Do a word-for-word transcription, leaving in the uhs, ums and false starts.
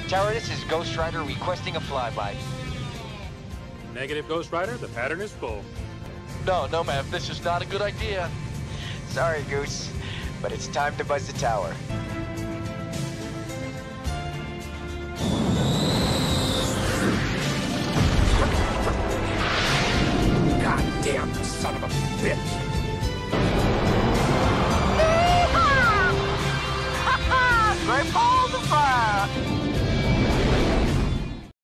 Tower, this is Ghost Rider requesting a flyby. Negative, Ghost Rider. The pattern is full. No, no, man. This is not a good idea. Sorry, Goose, but it's time to buzz the tower.